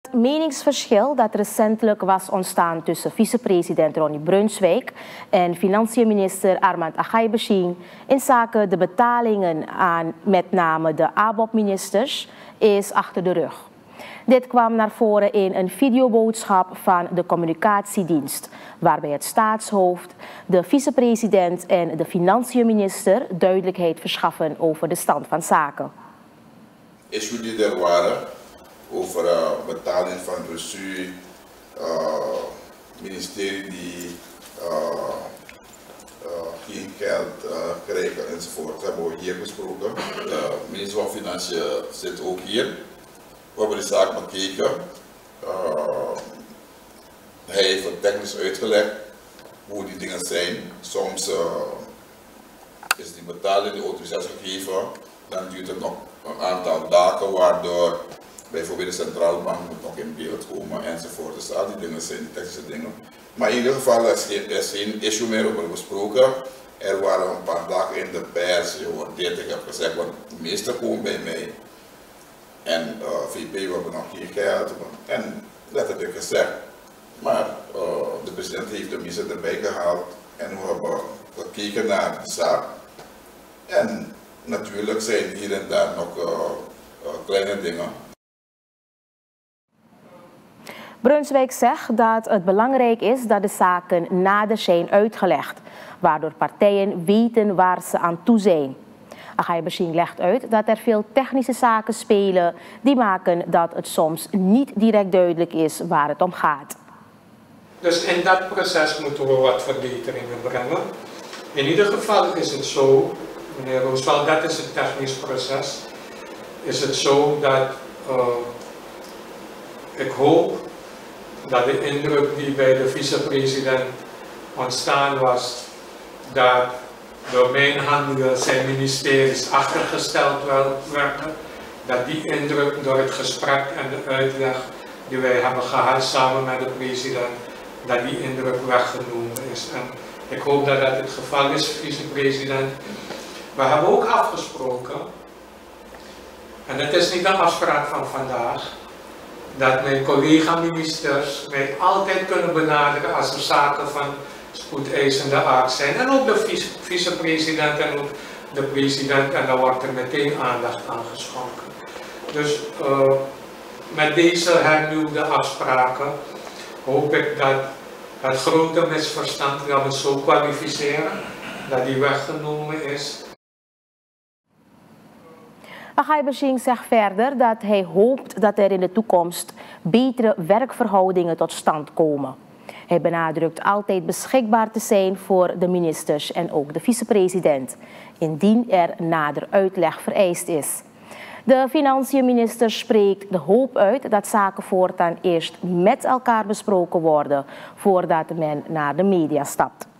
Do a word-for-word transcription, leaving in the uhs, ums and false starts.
Het meningsverschil dat recentelijk was ontstaan tussen vicepresident Ronnie Brunswijk en financiën-minister Armand Agay-Bashing in zaken de betalingen aan met name de A B O P-ministers is achter de rug. Dit kwam naar voren in een videoboodschap van de communicatiedienst, waarbij het staatshoofd, de vicepresident en de financiën-minister duidelijkheid verschaffen over de stand van zaken. Issues die er waren over uh, betaling van recu, uh, ministerie die uh, uh, geen geld uh, krijgen enzovoort, hebben we hier besproken. De minister van Financiën zit ook hier. We hebben de zaak bekeken. Uh, hij heeft het technisch uitgelegd hoe die dingen zijn. Soms uh, is die betaling, die autorisatie gegeven, dan duurt het nog een aantal dagen, waardoor bijvoorbeeld de centrale bank moet nog in beeld komen enzovoort. Dus al die dingen zijn die technische dingen. Maar in ieder geval is geen, is geen issue meer over besproken. Er waren een paar dagen in de pers, je hoort dit, ik heb gezegd, want de minister komt bij mij. En uh, V P, we hebben nog geen geld. En dat heb ik gezegd. Maar uh, de president heeft de minister erbij gehaald en we hebben gekeken naar de zaak. En natuurlijk zijn hier en daar nog uh, uh, kleine dingen. Brunswijk zegt dat het belangrijk is dat de zaken nader zijn uitgelegd, waardoor partijen weten waar ze aan toe zijn. Agay-Bashing legt uit dat er veel technische zaken spelen die maken dat het soms niet direct duidelijk is waar het om gaat. Dus in dat proces moeten we wat verbeteringen brengen. In ieder geval is het zo, meneer Roosveld, dat is het technisch proces. Is het zo dat uh, ik hoop dat de indruk die bij de vicepresident ontstaan was, dat door mijn handelen zijn ministeries achtergesteld werden, dat die indruk door het gesprek en de uitleg die wij hebben gehad samen met de president, dat die indruk weggenomen is. En ik hoop dat dat het geval is, vicepresident. We hebben ook afgesproken, en het is niet een afspraak van vandaag, dat mijn collega-ministers mij altijd kunnen benaderen als er zaken van spoedeisende aard zijn. En ook de vicepresident en ook de president, en dan wordt er meteen aandacht aan geschonken. Dus uh, met deze hernieuwde afspraken hoop ik dat het grote misverstand, dat we het zo kwalificeren, dat die weggenomen is. Agay-Bashing zegt verder dat hij hoopt dat er in de toekomst betere werkverhoudingen tot stand komen. Hij benadrukt altijd beschikbaar te zijn voor de ministers en ook de vicepresident, indien er nader uitleg vereist is. De financiën-minister spreekt de hoop uit dat zaken voortaan eerst met elkaar besproken worden voordat men naar de media stapt.